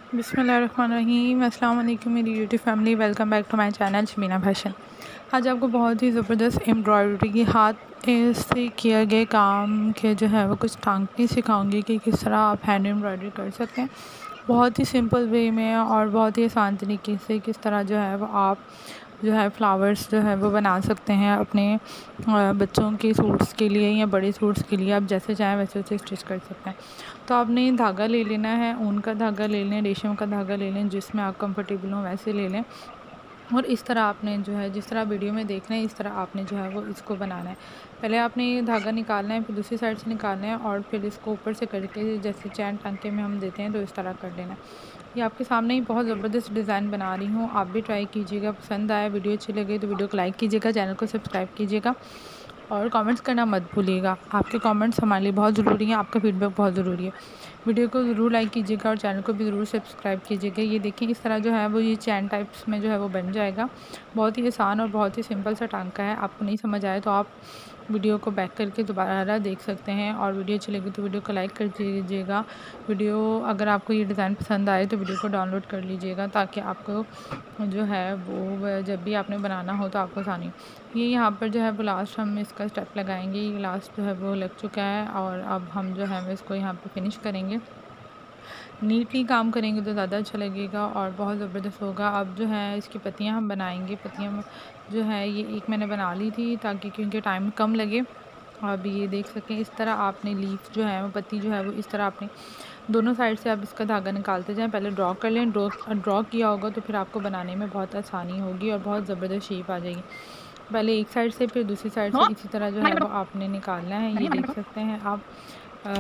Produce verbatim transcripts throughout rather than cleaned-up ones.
बिस्मिल्लाहिर्रहमानिर्रहीम। अस्सलाम वालेकुम मेरी YouTube family, welcome back to my channel Shamina fashion. आज आपको बहुत ही ज़बरदस्त एम्ब्रॉयडरी की हाथ से किया गए काम के जो है वो कुछ टांके सिखाऊंगी कि किस तरह आप हैंड एम्ब्रॉयडरी कर सकते हैं बहुत ही सिंपल वे में और बहुत ही आसान तरीके से। किस तरह जो है वो आप जो है फ्लावर्स जो है वो बना सकते हैं अपने बच्चों के सूट्स के लिए या बड़े सूट्स के लिए, आप जैसे चाहें वैसे उसे स्टिच कर सकते हैं। तो आपने धागा ले लेना है, ऊन का धागा ले लें, रेशम का धागा ले लें, जिसमें आप कंफर्टेबल हो वैसे ले लें। और इस तरह आपने जो है जिस तरह वीडियो में देख रहे हैं इस तरह आपने जो है वो इसको बनाना है। पहले आपने ये धागा निकालना है, फिर दूसरी साइड से निकालना है और फिर इसको ऊपर से करके जैसे चैन टांके में हम देते हैं तो इस तरह कर लेना है। ये आपके सामने ही बहुत ज़बरदस्त डिज़ाइन बना रही हूँ, आप भी ट्राई कीजिएगा। पसंद आया, वीडियो अच्छी लगे तो वीडियो को लाइक कीजिएगा, चैनल को सब्सक्राइब कीजिएगा और कमेंट्स करना मत भूलिएगा। आपके कमेंट्स हमारे लिए बहुत ज़रूरी हैं, आपका फीडबैक बहुत ज़रूरी है। वीडियो को ज़रूर लाइक कीजिएगा और चैनल को भी ज़रूर सब्सक्राइब कीजिएगा। ये देखिए इस तरह जो है वो ये चैन टाइप्स में जो है वो बन जाएगा। बहुत ही आसान और बहुत ही सिंपल सा टांका है। आपको नहीं समझ आए तो आप वीडियो को बैक करके दोबारा देख सकते हैं और वीडियो अच्छी लगी तो वीडियो को लाइक कर दीजिएगा। वीडियो अगर आपको ये डिज़ाइन पसंद आए तो वीडियो को डाउनलोड कर लीजिएगा ताकि आपको जो है वो जब भी आपने बनाना हो तो आपको आसानी। ये यहाँ पर जो है वो लास्ट हम इसका स्टेप लगाएंगे। ये लास्ट जो है वो लग चुका है और अब हम जो है वो इसको यहाँ पे फिनिश करेंगे। नीटली काम करेंगे तो ज़्यादा अच्छा लगेगा और बहुत ज़बरदस्त होगा। अब जो है इसकी पत्तियाँ हम बनाएंगे। पत्तियाँ जो है ये एक मैंने बना ली थी ताकि क्योंकि टाइम कम लगे। अब ये देख सकें इस तरह आपने लीफ जो है वो पत्ती जो है वो इस तरह आपने दोनों साइड से आप इसका धागा निकालते जाएं। पहले ड्रॉ कर लें, ड्रॉ ड्रॉ किया होगा तो फिर आपको बनाने में बहुत आसानी होगी और बहुत ज़बरदस्त शेप आ जाएगी। पहले एक साइड से फिर दूसरी साइड से इसी तरह जो है वो आपने निकालना है। ये देख सकते हैं आप आ,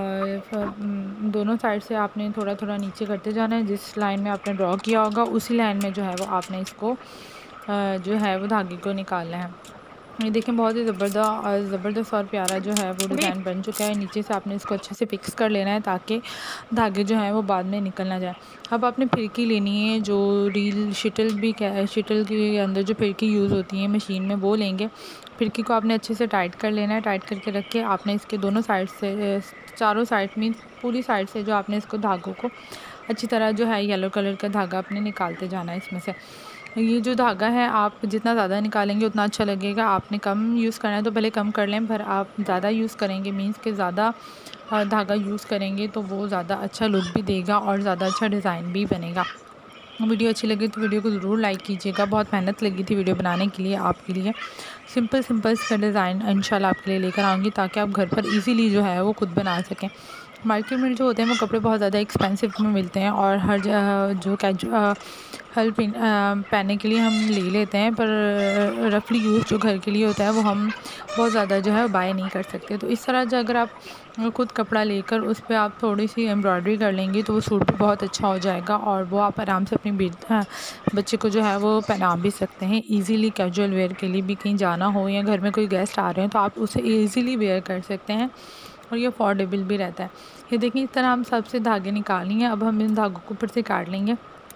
दोनों साइड से आपने थोड़ा थोड़ा नीचे करते जाना है। जिस लाइन में आपने ड्रॉ किया होगा उसी लाइन में जो है वो आपने इसको आ, जो है वो धागे को निकालना है। ये देखें बहुत ही ज़बरदस्त ज़बरदस्त और प्यारा जो है वो डिज़ाइन बन चुका है। नीचे से आपने इसको अच्छे से फिक्स कर लेना है ताकि धागे जो हैं वो बाद में निकल ना जाए। अब आपने फिरकी लेनी है, जो रील शटल भी क्या शटल के अंदर जो फिरकी यूज़ होती है मशीन में वो लेंगे। फिरकी को आपने अच्छे से टाइट कर लेना है। टाइट करके रख के आपने इसके दोनों साइड से चारों साइड में पूरी साइड से जो आपने इसको धागों को अच्छी तरह जो है येलो कलर का धागा आपने निकालते जाना है। इसमें से ये जो धागा है आप जितना ज़्यादा निकालेंगे उतना अच्छा लगेगा। आपने कम यूज़ करना है तो पहले कम कर लें, पर आप ज़्यादा यूज़ करेंगे मीन्स के ज़्यादा धागा यूज़ करेंगे तो वो ज़्यादा अच्छा लुक भी देगा और ज़्यादा अच्छा डिज़ाइन भी बनेगा। वीडियो अच्छी लगी तो वीडियो को ज़रूर लाइक कीजिएगा। बहुत मेहनत लगी थी वीडियो बनाने के लिए आपके लिए। सिंपल सिंपल इसका डिज़ाइन इंशाल्लाह आपके लिए लेकर आऊँगी ताकि आप घर पर इजीली जो है वो खुद बना सकें। मार्केट में जो होते हैं वो कपड़े बहुत ज़्यादा एक्सपेंसिव में मिलते हैं और हर जो कैजु हर पहनने के लिए हम ले लेते हैं, पर रफली यूज़ जो घर के लिए होता है वो हम बहुत ज़्यादा जो है बाय नहीं कर सकते। तो इस तरह जो अगर आप खुद कपड़ा लेकर उस पर आप थोड़ी सी एम्ब्रॉयडरी कर लेंगी तो वो सूट भी बहुत अच्छा हो जाएगा और वो आप आराम से अपनी बच्चे को जो है वो पहना भी सकते हैं ईज़िली। कैजुअल वेयर के लिए भी कहीं जाना हो या घर में कोई गेस्ट आ रहे हैं तो आप उसे ईज़िली वेयर कर सकते हैं और ये अफोर्डेबल भी रहता है। ये देखिए इस तरह हम सबसे धागे निकाल लेंगे। अब हम इन धागों को ऊपर से काट लेंगे।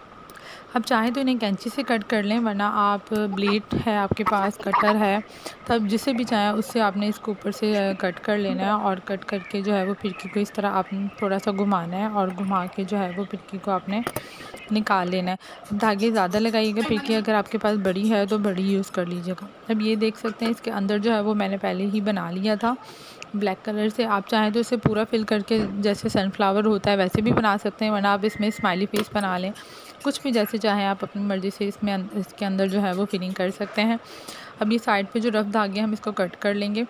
अब चाहें तो इन्हें कैंची से कट कर लें, वरना आप ब्लेड है आपके पास, कटर है, तब जिसे भी चाहें उससे आपने इसको ऊपर से कट कर लेना है और कट करके जो है वो फिरकी को इस तरह आपने थोड़ा सा घुमाना है और घुमा के जो है वो फिरकी को आपने निकाल लेना है। धागे ज़्यादा लगाइएगा, फिरकी अगर आपके पास बड़ी है तो बड़ी यूज़ कर लीजिएगा। अब ये देख सकते हैं इसके अंदर जो है वो मैंने पहले ही बना लिया था ब्लैक कलर से। आप चाहें तो इसे पूरा फिल करके जैसे सनफ्लावर होता है वैसे भी बना सकते हैं, वरना आप इसमें स्माइली फेस बना लें। कुछ भी जैसे चाहें आप अपनी मर्ज़ी से इसमें इसके अंदर जो है वो फिलिंग कर सकते हैं। अब ये साइड पे जो रफ धागे हम इसको कट कर लेंगे।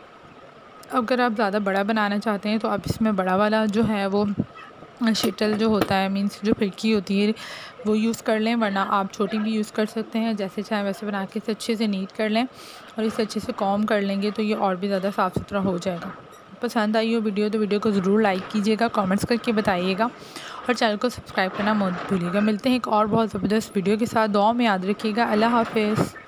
अगर आप ज़्यादा बड़ा बनाना चाहते हैं तो आप इसमें बड़ा वाला जो है वो शटल जो होता है मीन्स जो फिरकी होती है वो यूज़ कर लें, वरना आप छोटी भी यूज़ कर सकते हैं। जैसे चाहे वैसे बना के इसे अच्छे से नीट कर लें और इसे अच्छे से कॉम कर लेंगे तो ये और भी ज़्यादा साफ़ सुथरा हो जाएगा। पसंद आई हो वीडियो तो वीडियो को ज़रूर लाइक कीजिएगा, कमेंट्स करके बताइएगा और चैनल को सब्सक्राइब करना मत भूलिएगा। मिलते हैं एक और बहुत ज़बरदस्त वीडियो के साथ। दुआ में याद रखिएगा। अल्लाह हाफ़िज़।